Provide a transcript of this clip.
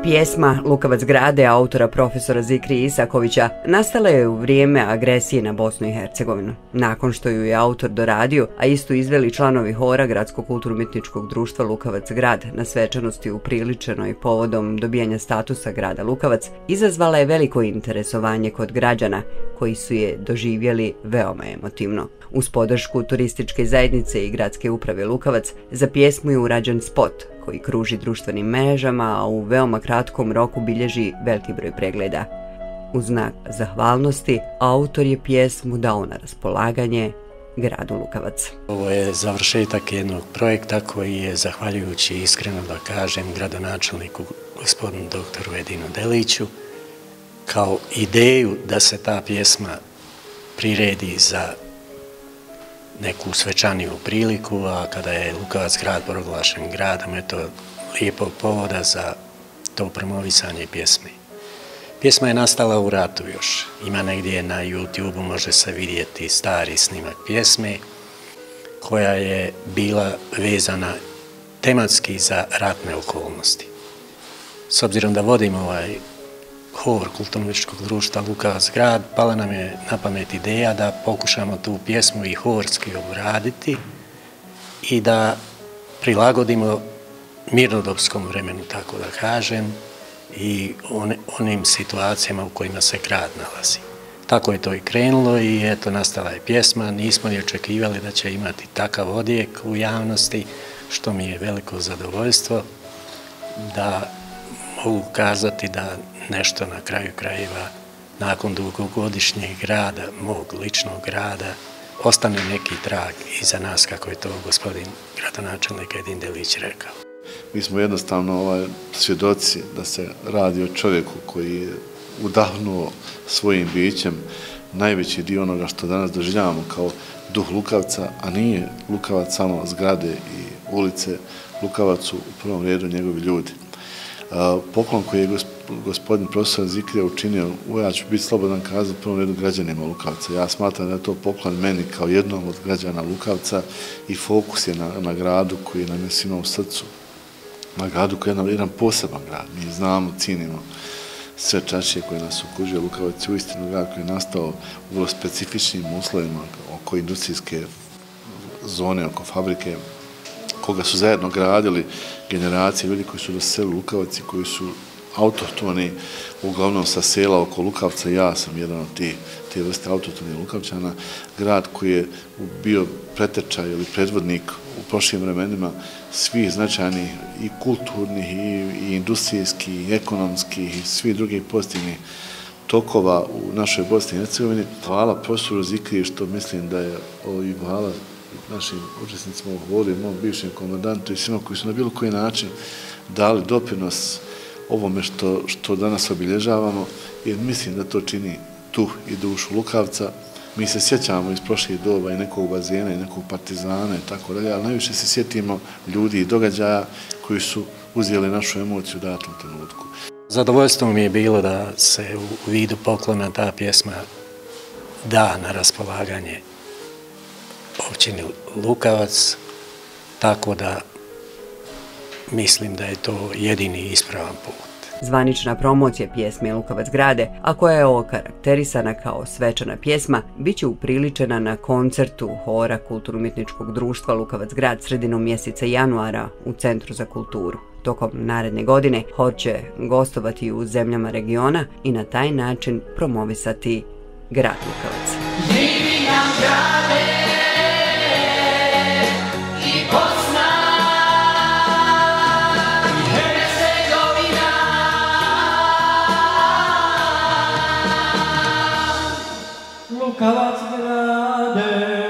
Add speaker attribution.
Speaker 1: Pjesma Lukavac grade autora profesora Zikri Isakovića nastala je u vrijeme agresije na Bosnu i Hercegovinu. Nakon što ju je autor doradio, a istu izveli članovi hora Gradskog kulturno-umjetničkog društva Lukavac grad na svečanosti upriličenoj povodom dobijanja statusa grada Lukavac, izazvala je veliko interesovanje kod građana koji su je doživjeli veoma emotivno. Uz podršku turističke zajednice i gradske uprave Lukavac, za pjesmu je urađen spot koji kruži društvenim mrežama, a u veoma kratkom roku bilježi veliki broj pregleda. U znak zahvalnosti, autor je pjesmu dao na raspolaganje gradu Lukavac.
Speaker 2: Ovo je završetak jednog projekta koji je, zahvaljujući iskreno da kažem, gradonačelniku gospodinu doktoru Edinu Deliću, kao ideju da se ta pjesma priredi za neku svečaniju priliku, a kada je Lukavac grad proglašen gradom, je to lijepog povoda za to promovisanje pjesme. Pjesma je nastala u ratu još. Ima negdje na YouTube-u, može se vidjeti stari snimak pjesme, koja je bila vezana tematski za ratne okolnosti. S obzirom da vodim ovaj hor kulturno-umjetničkog društva Lukavac grad, pala nam je na pamet ideja da pokušamo tu pjesmu i horski obraditi i da prilagodimo mirnodopskom vremenu, tako da kažem, i onim situacijama u kojima se grad nalazi. Tako je to i krenulo i eto, nastala je pjesma. Nismo ni očekivali da će imati takav odjek u javnosti, što mi je veliko zadovoljstvo da mogu kazati da nešto na kraju krajeva, nakon dugogodišnjeg rada, mog ličnog rada, ostane neki trag iza nas, kako je to gospodin gradonačelnik Edin Delić rekao.
Speaker 3: Mi smo jednostavno svjedoci da se radi o čovjeku koji je udahnuo svojim bićem najveći dio onoga što danas doživljavamo kao duh Lukavca, a nije Lukavac samo zgrade i ulice, Lukavac u prvom redu njegovi ljudi. Poklon koji je gospodin profesor Zikrija učinio, ja ću biti slobodan kazati, u prvom redu građanima Lukavca. Ja smatram da je to poklon meni kao jednom od građana Lukavca i fokus je na gradu koji nam je svima u srcu. Na gradu koji je jedan poseban grad. Mi znamo, cijenimo sve čašije koje nas okružuje. Lukavac je uistinu grad koji je nastao u vrlo specifičnim uslovima oko industrijske zone, oko fabrike, koga su zajedno gradili generacije ljudi koji su doselili Lukavac i koji su autohtoni, uglavnom sa sela oko Lukavca. Ja sam jedan od te vrste autohtonih Lukavčana. Grad koji je bio pretečaj ili predvodnik u prošlim vremenima svih značajnih i kulturnih i industrijskih i ekonomskih i svih drugih pozitivnih tokova u našoj Bosni i Hercegovini. Hvala profesoru Zikriji, što mislim da je i hvala našim učesnicima u horu, mom bivšem komandantu i svima koji su na bilo koji način dali doprinos ovome što danas obilježavamo, jer mislim da to čini duh i dušu Lukavca. Mi se sjećamo iz prošlih doba i nekog bazena i nekog partizana i tako dalje, ali najviše se sjetimo ljudi i događaja koji su uzeli našu emociju u datom trenutku.
Speaker 2: Zadovoljstvo mi je bilo da se u vidu poklona ta pjesma da na raspolaganje općini Lukavac, tako da mislim da je to jedini ispravan put.
Speaker 1: Zvanična promocija pjesme Lukavac grade, a koja je okarakterisana kao svečana pjesma, bit će upriličena na koncertu hora kulturno-umjetničkog društva Lukavac grad sredinom mjeseca januara u Centru za kulturu. Tokom naredne godine hor će gostovati u zemljama regiona i na taj način promovisati grad Lukavac.
Speaker 4: Živi nam grade i Bosna i Hercegovina, Lukavac grade.